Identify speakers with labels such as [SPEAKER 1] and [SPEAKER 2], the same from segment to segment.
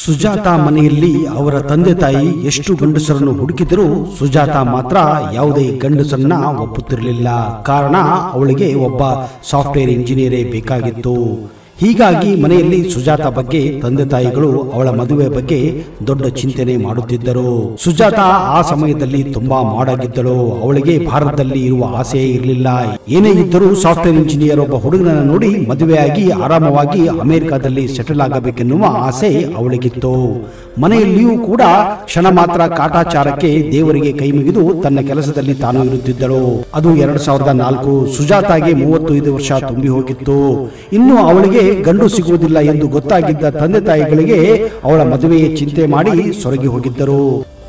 [SPEAKER 1] ಸುಜಾತಾ ಮನೆಯಲ್ಲಿ ಅವರ ತಂದೆ ತಾಯಿ ಎಷ್ಟು ಗಂಡಸರನ್ನು ಹುಡುಕಿದರೂ ಸುಜಾತಾ ಮಾತ್ರ ಯಾವುದೇ ಗಂಡಸರನ್ನ ಒಪ್ಪುತ್ತಿರಲಿಲ್ಲ. ಕಾರಣ ಅವಳಿಗೆ ಒಬ್ಬ ಸಾಫ್ಟ್ವೇರ್ ಇಂಜಿನಿಯರೇ ಬೇಕಾಗಿತ್ತು. ಹೀಗಾಗಿ ಮನೆಯಲ್ಲಿ ಸುಜಾತಾ ಬಗ್ಗೆ ತಂದೆ ತಾಯಿಗಳು ಅವಳ ಮದುವೆ ಬಗ್ಗೆ ದೊಡ್ಡ ಚಿಂತನೆ ಮಾಡುತ್ತಿದ್ದರು. ಸುಜಾತಾ ಆ ಸಮಯದಲ್ಲಿ ತುಂಬಾ ಮಾಡಾಗಿದ್ದಳು. ಅವಳಿಗೆ ಭಾರತದಲ್ಲಿ ಇರುವ ಆಸೆ ಇರಲಿಲ್ಲ. ಏನೇ ಇದ್ದರೂ ಸಾಫ್ಟ್ವೇರ್ ಇಂಜಿನಿಯರ್ ಒಬ್ಬ ಹುಡುಗನನ್ನು ನೋಡಿ ಮದುವೆಯಾಗಿ ಆರಾಮವಾಗಿ ಅಮೆರಿಕಾದಲ್ಲಿ ಸೆಟಲ್ ಆಗಬೇಕೆನ್ನುವ ಆಸೆ ಅವಳಿಗಿತ್ತು. ಮನೆಯಲ್ಲಿಯೂ ಕೂಡ ಕ್ಷಣ ಮಾತ್ರ ಕಾಟಾಚಾರಕ್ಕೆ ದೇವರಿಗೆ ಕೈ ಮುಗಿದು ತನ್ನ ಕೆಲಸದಲ್ಲಿ ತಾನು ಇರುತ್ತಿದ್ದಳು. ಅದು 2004. ಸುಜಾತಾಗೆ 35 ವರ್ಷ ತುಂಬಿ ಹೋಗಿತ್ತು. ಇನ್ನು ಅವಳಿಗೆ ಗಂಡು ಸಿಗುವುದಿಲ್ಲ ಎಂದು ಗೊತ್ತಾಗಿದ್ದ ತಂದೆ ತಾಯಿಗಳಿಗೆ ಅವಳ ಮದುವೆಯ ಚಿಂತೆ ಮಾಡಿ ಸೊರಗಿ ಹೋಗಿದ್ದರು.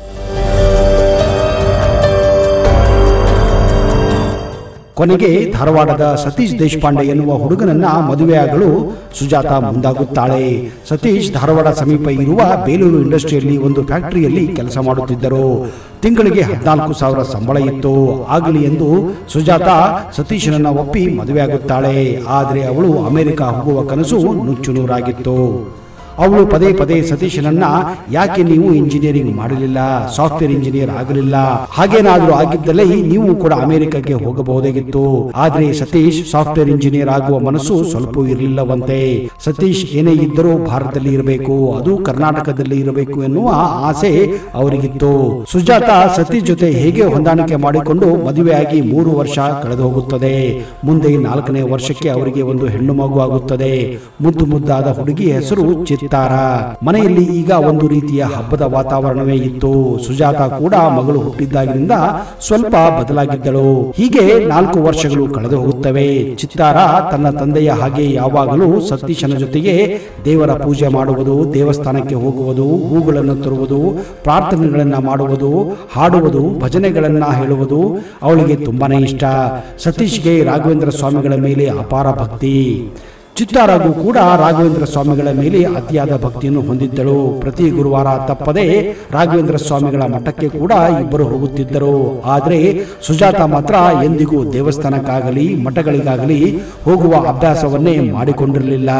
[SPEAKER 1] ಕೊನೆಗೆ ಧಾರವಾಡದ ಸತೀಶ್ ದೇಶಪಾಂಡೆ ಎನ್ನುವ ಹುಡುಗನನ್ನ ಮದುವೆಯಾಗಲು ಸುಜಾತಾ ಮುಂದಾಗುತ್ತಾಳೆ. ಸತೀಶ್ ಧಾರವಾಡ ಸಮೀಪ ಇರುವ ಬೇಲೂರು ಇಂಡಸ್ಟ್ರಿಯಲ್ಲಿ ಒಂದು ಫ್ಯಾಕ್ಟರಿಯಲ್ಲಿ ಕೆಲಸ ಮಾಡುತ್ತಿದ್ದರು. ತಿಂಗಳಿಗೆ 14,000 ಸಂಬಳ ಇತ್ತು. ಆಗಲಿ ಎಂದು ಸುಜಾತಾ ಸತೀಶನನ್ನ ಒಪ್ಪಿ ಮದುವೆಯಾಗುತ್ತಾಳೆ. ಆದರೆ ಅವಳು ಅಮೆರಿಕ ಹೋಗುವ ಕನಸು ನುಚ್ಚು ನೂರಾಗಿತ್ತು. ಅವಳು ಪದೇ ಪದೇ ಸತೀಶನನ್ನ ಯಾಕೆ ನೀವು ಇಂಜಿನಿಯರಿಂಗ್ ಮಾಡಲಿಲ್ಲ, ಸಾಫ್ಟ್ವೇರ್ ಇಂಜಿನಿಯರ್ ಆಗಲಿಲ್ಲ, ಹಾಗೇನಾದ್ರೂ ಆಗಿದ್ದಲ್ಲಿ ನೀವು ಕೂಡ ಅಮೆರಿಕಕ್ಕೆ ಹೋಗಬಹುದಾಗಿತ್ತು. ಆದ್ರೆ ಸತೀಶ್ ಸಾಫ್ಟ್ವೇರ್ ಇಂಜಿನಿಯರ್ ಆಗುವ ಮನಸ್ಸು ಸ್ವಲ್ಪ ಇರಲಿಲ್ಲವಂತೆ. ಸತೀಶ್ ಏನೇ ಇದ್ದರೂ ಭಾರತದಲ್ಲಿ ಇರಬೇಕು, ಅದು ಕರ್ನಾಟಕದಲ್ಲಿ ಇರಬೇಕು ಎನ್ನುವ ಆಸೆ ಅವರಿಗಿತ್ತು. ಸುಜಾತಾ ಸತೀಶ್ ಜೊತೆ ಹೇಗೆ ಹೊಂದಾಣಿಕೆ ಮಾಡಿಕೊಂಡು ಮದುವೆಯಾಗಿ 3 ವರ್ಷ ಕಳೆದು ಹೋಗುತ್ತದೆ. ಮುಂದೆ 4ನೇ ವರ್ಷಕ್ಕೆ ಅವರಿಗೆ ಒಂದು ಹೆಣ್ಣು ಮಗು ಆಗುತ್ತದೆ. ಮುದ್ದು ಮುದ್ದಾದ ಹುಡುಗಿ ಹೆಸರು ಚಿತ್ತಾರ. ಮನೆಯಲ್ಲಿ ಈಗ ಒಂದು ರೀತಿಯ ಹಬ್ಬದ ವಾತಾವರಣವೇ ಇತ್ತು. ಸುಜಾತಾ ಕೂಡ ಮಗಳು ಹುಟ್ಟಿದ್ದಾಗಿನಿಂದ ಸ್ವಲ್ಪ ಬದಲಾಗಿದ್ದಳು. ಹೀಗೆ 4 ವರ್ಷಗಳು ಕಳೆದು ಹೋಗುತ್ತವೆ. ಚಿತ್ತಾರ ತನ್ನ ತಂದೆಯ ಹಾಗೆ ಯಾವಾಗಲೂ ಸತೀಶನ ಜೊತೆಗೆ ದೇವರ ಪೂಜೆ ಮಾಡುವುದು, ದೇವಸ್ಥಾನಕ್ಕೆ ಹೋಗುವುದು, ಹೂಗಳನ್ನು ತರುವುದು, ಪ್ರಾರ್ಥನೆಗಳನ್ನ ಮಾಡುವುದು, ಹಾಡುವುದು, ಭಜನೆಗಳನ್ನ ಹೇಳುವುದು ಅವಳಿಗೆ ತುಂಬಾನೇ ಇಷ್ಟ. ಸತೀಶ್ಗೆ ರಾಘವೇಂದ್ರ ಸ್ವಾಮಿಗಳ ಮೇಲೆ ಅಪಾರ ಭಕ್ತಿ. ಚಿತ್ತಾರಾಗೂ ಕೂಡ ರಾಘವೇಂದ್ರ ಸ್ವಾಮಿಗಳ ಮೇಲೆ ಅತಿಯಾದ ಭಕ್ತಿಯನ್ನು ಹೊಂದಿದ್ದಳು. ಪ್ರತಿ ಗುರುವಾರ ತಪ್ಪದೆ ರಾಘವೇಂದ್ರ ಸ್ವಾಮಿಗಳ ಮಠಕ್ಕೆ ಕೂಡ ಇಬ್ಬರು ಹೋಗುತ್ತಿದ್ದರು. ಆದರೆ ಸುಜಾತಾ ಮಾತ್ರ ಎಂದಿಗೂ ದೇವಸ್ಥಾನಕ್ಕಾಗಲಿ ಮಠಗಳಿಗಾಗಲಿ ಹೋಗುವ ಅಭ್ಯಾಸವನ್ನೇ ಮಾಡಿಕೊಂಡಿರಲಿಲ್ಲ.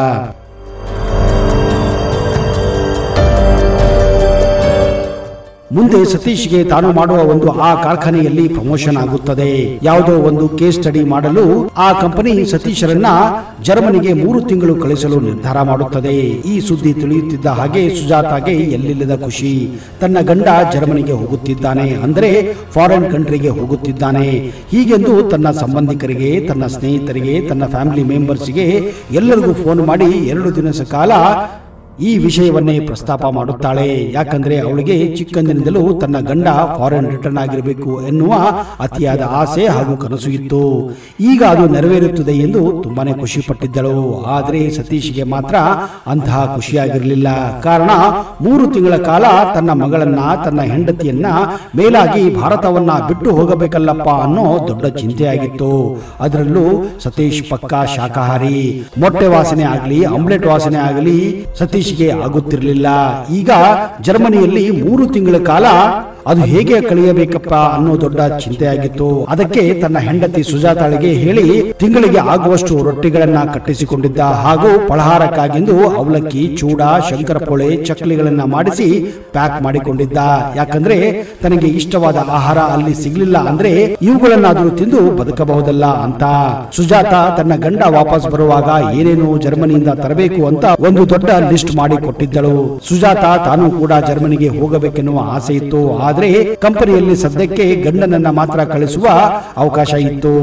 [SPEAKER 1] ಮುಂದೆ ಸತೀಶ್ಗೆ ತಾನು ಮಾಡುವ ಒಂದು ಆ ಕಾರ್ಖಾನೆಯಲ್ಲಿ ಪ್ರಮೋಷನ್ ಆಗುತ್ತದೆ. ಯಾವುದೋ ಒಂದು ಕೇಸ್ ಸ್ಟಡಿ ಮಾಡಲು ಆ ಕಂಪನಿ ಸತೀಶರನ್ನ ಜರ್ಮನಿಗೆ 3 ತಿಂಗಳು ಕಳಿಸಲು ನಿರ್ಧಾರ ಮಾಡುತ್ತದೆ. ಈ ಸುದ್ದಿ ತಿಳಿಯುತ್ತಿದ್ದ ಹಾಗೆ ಸುಜಾತಾಗೆ ಎಲ್ಲಿಲ್ಲದ ಖುಷಿ. ತನ್ನ ಗಂಡ ಜರ್ಮನಿಗೆ ಹೋಗುತ್ತಿದ್ದಾನೆ, ಅಂದರೆ ಫಾರಿನ್ ಕಂಟ್ರಿಗೆ ಹೋಗುತ್ತಿದ್ದಾನೆ ಹೀಗೆಂದು ತನ್ನ ಸಂಬಂಧಿಕರಿಗೆ, ತನ್ನ ಸ್ನೇಹಿತರಿಗೆ, ತನ್ನ ಫ್ಯಾಮಿಲಿ ಮೆಂಬರ್ಸ್ಗೆ ಎಲ್ಲರಿಗೂ ಫೋನ್ ಮಾಡಿ 2 ದಿನದ ಕಾಲ ಈ ವಿಷಯವನ್ನೇ ಪ್ರಸ್ತಾಪ ಮಾಡುತ್ತಾಳೆ. ಯಾಕಂದ್ರೆ ಅವಳಿಗೆ ಚಿಕ್ಕಂದಿನಿಂದಲೂ ತನ್ನ ಗಂಡ ಫಾರಿನ್ ರಿಟರ್ನ್ ಆಗಿರಬೇಕು ಎನ್ನುವ ಅತಿಯಾದ ಆಸೆ ಹಾಗೂ ಕನಸು ಇತ್ತು. ಈಗ ಅದು ನೆರವೇರುತ್ತದೆ ಎಂದು ತುಂಬಾನೇ ಖುಷಿ ಪಟ್ಟಿದ್ದಳು. ಆದರೆ ಸತೀಶ್ಗೆ ಮಾತ್ರ ಅಂತಹ ಖುಷಿಯಾಗಿರಲಿಲ್ಲ. ಕಾರಣ 3 ತಿಂಗಳ ಕಾಲ ತನ್ನ ಮಗಳನ್ನ, ತನ್ನ ಹೆಂಡತಿಯನ್ನ, ಮೇಲಾಗಿ ಭಾರತವನ್ನ ಬಿಟ್ಟು ಹೋಗಬೇಕಲ್ಲಪ್ಪ ಅನ್ನೋ ದೊಡ್ಡ ಚಿಂತೆಯಾಗಿತ್ತು. ಅದರಲ್ಲೂ ಸತೀಶ್ ಪಕ್ಕಾ ಶಾಕಾಹಾರಿ. ಮೊಟ್ಟೆ ವಾಸನೆ ಆಗಲಿ, ಆಮ್ಲೆಟ್ ವಾಸನೆ ಆಗಲಿ ಸತೀಶ್ ಆಗುತ್ತಿರಲಿಲ್ಲ. ಈಗ ಜರ್ಮನಿಯಲ್ಲಿ 3 ತಿಂಗಳ ಕಾಲ ಅದು ಹೇಗೆ ಕಳೆಯಬೇಕಪ್ಪ ಅನ್ನೋ ದೊಡ್ಡ ಚಿಂತೆಯಾಗಿತ್ತು. ಅದಕ್ಕೆ ತನ್ನ ಹೆಂಡತಿ ಸುಜಾತಾಳಿಗೆ ಹೇಳಿ ತಿಂಗಳಿಗೆ ಆಗುವಷ್ಟು ರೊಟ್ಟಿಗಳನ್ನ ಕಟ್ಟಿಸಿಕೊಂಡಿದ್ದ. ಹಾಗೂ ಫಲಹಾರಕ್ಕಾಗಿಂದು ಅವಲಕ್ಕಿ, ಚೂಡ, ಶಂಕರಪೊಳೆ, ಚಕ್ಲಿಗಳನ್ನ ಮಾಡಿಸಿ ಪ್ಯಾಕ್ ಮಾಡಿಕೊಂಡಿದ್ದ. ಯಾಕಂದ್ರೆ ತನಗೆ ಇಷ್ಟವಾದ ಆಹಾರ ಅಲ್ಲಿ ಸಿಗ್ಲಿಲ್ಲ ಅಂದ್ರೆ ಇವುಗಳನ್ನಾದ್ರೂ ತಿಂದು ಬದುಕಬಹುದಲ್ಲ ಅಂತ. ಸುಜಾತಾ ತನ್ನ ಗಂಡ ವಾಪಸ್ ಬರುವಾಗ ಏನೇನು ಜರ್ಮನಿಯಿಂದ ತರಬೇಕು ಅಂತ ಒಂದು ದೊಡ್ಡ ಲಿಸ್ಟ್ ಮಾಡಿ ಕೊಟ್ಟಿದ್ದಳು. ಸುಜಾತಾ ತಾನು ಕೂಡ ಜರ್ಮನಿಗೆ ಹೋಗಬೇಕೆನ್ನುವ ಆಸೆ ಇತ್ತು. ಆದರೆ ಕಂಪನಿಯಲ್ಲಿ ಸದ್ಯಕ್ಕೆ ಗಂಡನನ್ನ ಮಾತ್ರ ಕಳಿಸುವ ಅವಕಾಶ ಇತ್ತು.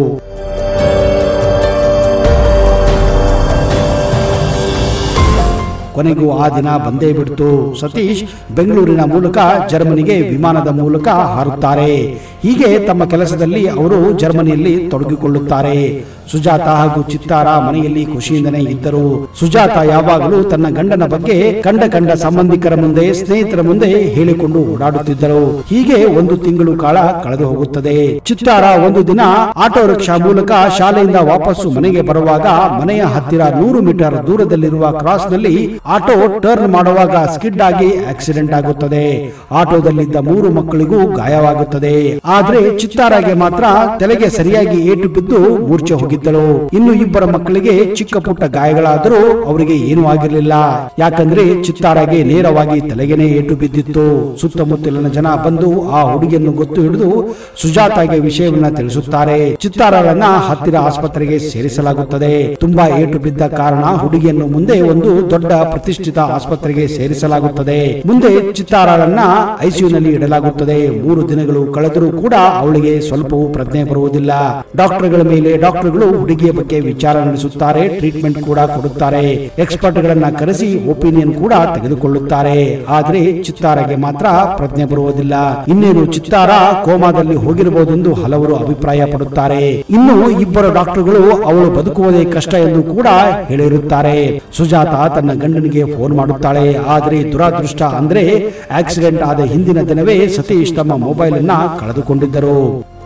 [SPEAKER 1] ಕೊನೆಗೂ ಆ ದಿನ ಬಂದೇ ಬಿಡ್ತು. ಸತೀಶ್ ಬೆಂಗಳೂರಿನ ಮೂಲಕ ಜರ್ಮನಿಗೆ ವಿಮಾನದ ಮೂಲಕ ಹಾರುತ್ತಾರೆ. ಹೀಗೆ ತಮ್ಮ ಕೆಲಸದಲ್ಲಿ ಅವರು ಜರ್ಮನಿಯಲ್ಲಿ ತೊಡಗಿಕೊಳ್ಳುತ್ತಾರೆ. ಸುಜಾತಾ ಹಾಗೂ ಚಿತ್ತಾರ ಮನೆಯಲ್ಲಿ ಖುಷಿಯಿಂದನೇ ಇದ್ದರು. ಸುಜಾತಾ ಯಾವಾಗಲೂ ತನ್ನ ಗಂಡನ ಬಗ್ಗೆ ಕಂಡ ಸಂಬಂಧಿಕರ ಮುಂದೆ, ಸ್ನೇಹಿತರ ಮುಂದೆ ಹೇಳಿಕೊಂಡು ಓಡಾಡುತ್ತಿದ್ದರು. ಹೀಗೆ 1 ತಿಂಗಳು ಕಾಲ ಕಳೆದು ಹೋಗುತ್ತದೆ. ಚಿತ್ತಾರ ಒಂದು ದಿನ ಆಟೋ ರಿಕ್ಷಾ ಮೂಲಕ ಶಾಲೆಯಿಂದ ವಾಪಸ್ಸು ಮನೆಗೆ ಬರುವಾಗ ಮನೆಯ ಹತ್ತಿರ 100 ಮೀಟರ್ ದೂರದಲ್ಲಿರುವ ಕ್ರಾಸ್ ನಲ್ಲಿ ಆಟೋ ಟರ್ನ್ ಮಾಡುವಾಗ ಸ್ಕಿಡ್ ಆಗಿ ಆಕ್ಸಿಡೆಂಟ್ ಆಗುತ್ತದೆ. ಆಟೋದಲ್ಲಿದ್ದ 3 ಮಕ್ಕಳಿಗೂ ಗಾಯವಾಗುತ್ತದೆ. ಆದ್ರೆ ಚಿತ್ತಾರಾಗೆ ಮಾತ್ರ ತಲೆಗೆ ಸರಿಯಾಗಿ ಏಟು ಬಿದ್ದು ಮೂರ್ಛೆ ಹೋಗಿತ್ತು. ಹೋಗಿದ್ದಳು. ಇನ್ನು ಇಬ್ಬರ ಮಕ್ಕಳಿಗೆ ಚಿಕ್ಕ ಪುಟ್ಟ ಗಾಯಗಳಾದರೂ ಅವರಿಗೆ ಏನೂ ಆಗಿರಲಿಲ್ಲ. ಯಾಕಂದ್ರೆ ಚಿತ್ತಾರಾಗೆ ನೇರವಾಗಿ ತಲೆಗೆನೆ ಏಟು ಬಿದ್ದಿತ್ತು. ಸುತ್ತಮುತ್ತಲಿನ ಜನ ಬಂದು ಆ ಹುಡುಗಿಯನ್ನು ಗೊತ್ತು ಹಿಡಿದು ಸುಜಾತಾಗೆ ವಿಷಯವನ್ನ ತಿಳಿಸುತ್ತಾರೆ. ಚಿತ್ತಾರಳನ್ನ ಹತ್ತಿರ ಆಸ್ಪತ್ರೆಗೆ ಸೇರಿಸಲಾಗುತ್ತದೆ. ತುಂಬಾ ಏಟು ಬಿದ್ದ ಕಾರಣ ಹುಡುಗಿಯನ್ನು ಮುಂದೆ ಒಂದು ದೊಡ್ಡ ಪ್ರತಿಷ್ಠಿತ ಆಸ್ಪತ್ರೆಗೆ ಸೇರಿಸಲಾಗುತ್ತದೆ. ಮುಂದೆ ಚಿತ್ತಾರಳನ್ನ ಐಸಿಯುನಲ್ಲಿ ಇಡಲಾಗುತ್ತದೆ. 3 ದಿನಗಳು ಕಳೆದರೂ ಕೂಡ ಅವಳಿಗೆ ಸ್ವಲ್ಪವೂ ಪ್ರಜ್ಞೆ ಬರುವುದಿಲ್ಲ. ಡಾಕ್ಟರ್ಗಳ ಮೇಲೆ ಡಾಕ್ಟರ್ಗಳು ಹುಡುಗಿಯ ಬಗ್ಗೆ ವಿಚಾರ ನಡೆಸುತ್ತಾರೆ, ಟ್ರೀಟ್ಮೆಂಟ್ ಕೂಡ ಕೊಡುತ್ತಾರೆ, ಎಕ್ಸ್ಪರ್ಟ್ ಗಳನ್ನ ಕರೆಸಿ ಒಪಿನಿಯನ್ ಕೂಡ ತೆಗೆದುಕೊಳ್ಳುತ್ತಾರೆ. ಆದ್ರೆ ಚಿತ್ತಾರಗೆ ಮಾತ್ರ ಪ್ರಜ್ಞೆ ಬರುವುದಿಲ್ಲ. ಇನ್ನೇನು ಚಿತ್ತಾರ ಕೋಮಾದಲ್ಲಿ ಹೋಗಿರಬಹುದೆಂದು ಹಲವರು ಅಭಿಪ್ರಾಯ ಪಡುತ್ತಾರೆ. ಇನ್ನು ಇಬ್ಬರು ಡಾಕ್ಟರ್ಗಳು ಅವಳು ಬದುಕುವುದೇ ಕಷ್ಟ ಎಂದು ಕೂಡ ಹೇಳಿರುತ್ತಾರೆ. ಸುಜಾತ ತನ್ನ ಗಂಡನಿಗೆ ಫೋನ್ ಮಾಡುತ್ತಾಳೆ. ಆದರೆ ದುರಾದೃಷ್ಟ ಅಂದ್ರೆ ಆಕ್ಸಿಡೆಂಟ್ ಆದ ಹಿಂದಿನ ದಿನವೇ ಸತೀಶ್ ತಮ್ಮ ಮೊಬೈಲ್ ಅನ್ನ ಕಳೆದುಕೊಂಡಿದ್ದರು.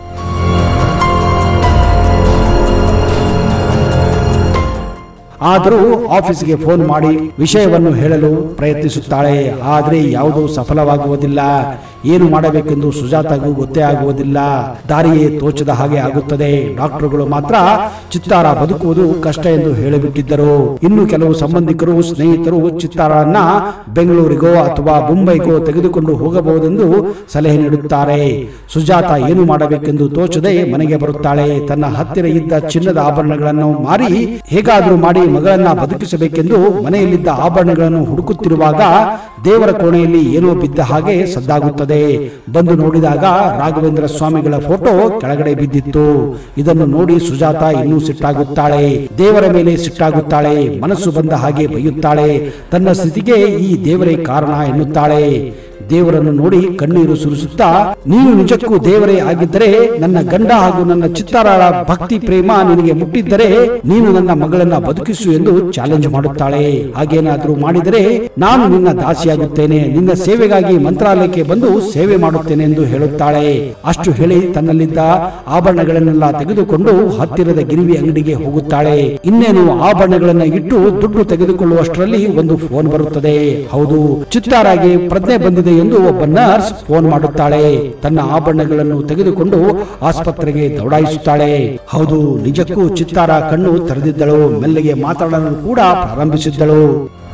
[SPEAKER 1] ಆದರೂ ಆಫೀಸ್ಗೆ ಫೋನ್ ಮಾಡಿ ವಿಷಯವನ್ನು ಹೇಳಲು ಪ್ರಯತ್ನಿಸುತ್ತಾಳೆ. ಆದರೆ ಯಾವುದೂ ಸಫಲವಾಗುವುದಿಲ್ಲ. ಏನು ಮಾಡಬೇಕೆಂದು ಸುಜಾತಾಗೂ ಗೊತ್ತೇ ಆಗುವುದಿಲ್ಲ. ದಾರಿಯೇ ತೋಚದ ಹಾಗೆ ಆಗುತ್ತದೆ. ಡಾಕ್ಟರ್ಗಳು ಮಾತ್ರ ಚಿತ್ತಾರ ಬದುಕುವುದು ಕಷ್ಟ ಎಂದು ಹೇಳಿಬಿಟ್ಟಿದ್ದರು. ಇನ್ನು ಕೆಲವು ಸಂಬಂಧಿಕರು, ಸ್ನೇಹಿತರು ಚಿತ್ತಾರನ್ನ ಬೆಂಗಳೂರಿಗೋ ಅಥವಾ ಮುಂಬೈಗೋ ತೆಗೆದುಕೊಂಡು ಹೋಗಬಹುದೆಂದು ಸಲಹೆ ನೀಡುತ್ತಾರೆ. ಸುಜಾತ ಏನು ಮಾಡಬೇಕೆಂದು ತೋಚದೆ ಮನೆಗೆ ಬರುತ್ತಾಳೆ. ತನ್ನ ಹತ್ತಿರ ಇದ್ದ ಚಿನ್ನದ ಆಭರಣಗಳನ್ನು ಮಾರಿ ಹೇಗಾದರೂ ಮಾಡಿ ಮಗಳನ್ನ ಬದುಕಿಸಬೇಕೆಂದು ಮನೆಯಲ್ಲಿದ್ದ ಆಭರಣಗಳನ್ನು ಹುಡುಕುತ್ತಿರುವಾಗ ದೇವರ ಕೋಣೆಯಲ್ಲಿ ಏನೋ ಬಿದ್ದ ಹಾಗೆ ಸದ್ದಾಗುತ್ತದೆ. ಬಂದು ನೋಡಿದಾಗ ರಾಘವೇಂದ್ರ ಸ್ವಾಮಿಗಳ ಫೋಟೋ ಕೆಳಗಡೆ ಬಿದ್ದಿತ್ತು. ಇದನ್ನು ನೋಡಿ ಸುಜಾತ ಇನ್ನೂ ಸಿಟ್ಟಾಗುತ್ತಾಳೆ. ದೇವರ ಮೇಲೆ ಸಿಟ್ಟಾಗುತ್ತಾಳೆ. ಮನಸ್ಸು ಬಂದ ಹಾಗೆ ಬೈಯುತ್ತಾಳೆ. ತನ್ನ ಸ್ಥಿತಿಗೆ ಈ ದೇವರೇ ಕಾರಣ ಎನ್ನುತ್ತಾಳೆ. ದೇವರನ್ನು ನೋಡಿ ಕಣ್ಣೀರು ಸುರಿಸುತ್ತಾ, ನೀನು ನಿಜಕ್ಕೂ ದೇವರೇ ಆಗಿದ್ದರೆ ನನ್ನ ಗಂಡ ಹಾಗೂ ನನ್ನ ಚಿತ್ತಾರಳ ಭಕ್ತಿ ಪ್ರೇಮ ನಿನಗೆ ಮುಟ್ಟಿದ್ದರೆ ನೀನು ನನ್ನ ಮಗಳನ್ನ ಬದುಕಿಸು ಎಂದು ಚಾಲೆಂಜ್ ಮಾಡುತ್ತಾಳೆ. ಹಾಗೇನಾದ್ರೂ ಮಾಡಿದರೆ ನಾನು ನಿನ್ನ ದಾಸಿಯಾಗುತ್ತೇನೆ, ನಿನ್ನ ಸೇವೆಗಾಗಿ ಮಂತ್ರಾಲಯಕ್ಕೆ ಬಂದು ಸೇವೆ ಮಾಡುತ್ತೇನೆ ಎಂದು ಹೇಳುತ್ತಾಳೆ. ಅಷ್ಟು ಹೇಳಿ ತನ್ನಲ್ಲಿದ್ದ ಆಭರಣಗಳನ್ನೆಲ್ಲ ತೆಗೆದುಕೊಂಡು ಹತ್ತಿರದ ಗಿರಿವಿ ಅಂಗಡಿಗೆ ಹೋಗುತ್ತಾಳೆ. ಇನ್ನೇನು ಆಭರಣಗಳನ್ನ ಇಟ್ಟು ದುಡ್ಡು ತೆಗೆದುಕೊಳ್ಳುವಷ್ಟರಲ್ಲಿ ಒಂದು ಫೋನ್ ಬರುತ್ತದೆ. ಹೌದು, ಚಿತ್ತಾರಾಗೆ ಪ್ರಜ್ಞೆ ಬಂದಿದೆ ಎಂದು ಒಬ್ಬ ನರ್ಸ್ ಫೋನ್ ಮಾಡುತ್ತಾಳೆ. ತನ್ನ ಆಭರಣಗಳನ್ನು ತೆಗೆದುಕೊಂಡು ಆಸ್ಪತ್ರೆಗೆ ದೌಡಾಯಿಸುತ್ತಾಳೆ. ಹೌದು, ನಿಜಕ್ಕೂ ಚಿತ್ತಾರ ಕಣ್ಣು ತೆರೆದಿದ್ದಳು. ಮೆಲ್ಲಗೆ ಮಾತನಾಡಲು ಕೂಡ ಪ್ರಾರಂಭಿಸಿದ್ದಳು.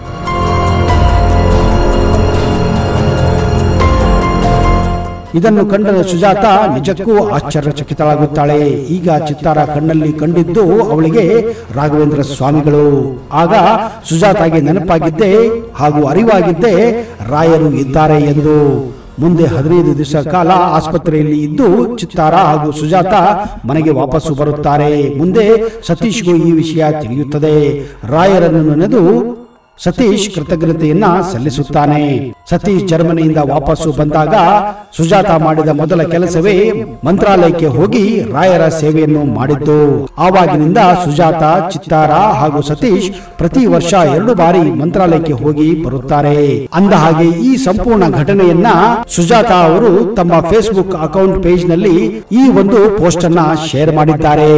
[SPEAKER 1] ಇದನ್ನು ಕಂಡ ಸುಜಾತ ನಿಜಕ್ಕೂ ಆಶ್ಚರ್ಯಚಕಿತಳಾಗುತ್ತಾಳೆ. ಈಗ ಚಿತ್ತಾರ ಕಣ್ಣಲ್ಲಿ ಕಂಡಿದ್ದು ಅವಳಿಗೆ ರಾಘವೇಂದ್ರ ಸ್ವಾಮಿಗಳು. ಆಗ ಸುಜಾತಾಗೆ ನೆನಪಾಗಿದ್ದೆ ಹಾಗೂ ಅರಿವಾಗಿದ್ದೆ ರಾಯರು ಇದ್ದಾರೆ ಎಂದು. ಮುಂದೆ 15 ದಿವಸ ಕಾಲ ಆಸ್ಪತ್ರೆಯಲ್ಲಿ ಇದ್ದು ಚಿತ್ತಾರ ಹಾಗೂ ಸುಜಾತ ಮನೆಗೆ ವಾಪಸ್ಸು ಬರುತ್ತಾರೆ. ಮುಂದೆ ಸತೀಶ್ಗೂ ಈ ವಿಷಯ ತಿಳಿಯುತ್ತದೆ. ರಾಯರನ್ನು ನೆನೆದು ಸತೀಶ್ ಕೃತಜ್ಞತೆಯನ್ನ ಸಲ್ಲಿಸುತ್ತಾನೆ. ಸತೀಶ್ ಜರ್ಮನಿಯಿಂದ ವಾಪಸ್ಸು ಬಂದಾಗ ಸುಜಾತ ಮಾಡಿದ ಮೊದಲ ಕೆಲಸವೇ ಮಂತ್ರಾಲಯಕ್ಕೆ ಹೋಗಿ ರಾಯರ ಸೇವೆಯನ್ನು ಮಾಡಿದ್ದು. ಆವಾಗಿನಿಂದ ಸುಜಾತ, ಚಿತ್ತಾರ ಹಾಗೂ ಸತೀಶ್ ಪ್ರತಿ ವರ್ಷ 2 ಬಾರಿ ಮಂತ್ರಾಲಯಕ್ಕೆ ಹೋಗಿ ಬರುತ್ತಾರೆ. ಅಂದ ಹಾಗೆ ಈ ಸಂಪೂರ್ಣ ಘಟನೆಯನ್ನ ಸುಜಾತ ಅವರು ತಮ್ಮ ಫೇಸ್ಬುಕ್ ಅಕೌಂಟ್ ಪೇಜ್ ನಲ್ಲಿ ಈ ಒಂದು ಪೋಸ್ಟ್ ಅನ್ನ ಶೇರ್ ಮಾಡಿದ್ದಾರೆ.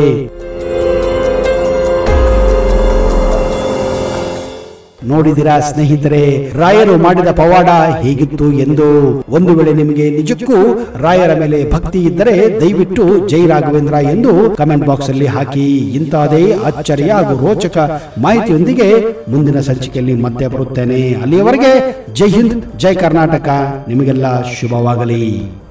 [SPEAKER 1] ನೋಡಿದಿರಾ ಸ್ನೇಹಿತರೆ, ರಾಯರು ಮಾಡಿದ ಪವಾಡ ಹೇಗಿತ್ತು ಎಂದು. ಒಂದು ವೇಳೆ ನಿಮಗೆ ನಿಜಕ್ಕೂ ರಾಯರ ಮೇಲೆ ಭಕ್ತಿ ಇದ್ದರೆ ದಯವಿಟ್ಟು ಜೈ ರಾಘವೇಂದ್ರ ಎಂದು ಕಮೆಂಟ್ ಬಾಕ್ಸ್ ಅಲ್ಲಿ ಹಾಕಿ. ಇಂತಹದೇ ಆಶ್ಚರ್ಯ ಹಾಗೂ ರೋಚಕ ಮಾಹಿತಿಯೊಂದಿಗೆ ಮುಂದಿನ ಸಂಚಿಕೆಯಲ್ಲಿ ಮತ್ತೆ ಬರುತ್ತೇನೆ. ಅಲ್ಲಿಯವರೆಗೆ ಜೈ ಹಿಂದ್, ಜೈ ಕರ್ನಾಟಕ. ನಿಮಗೆಲ್ಲ ಶುಭವಾಗಲಿ.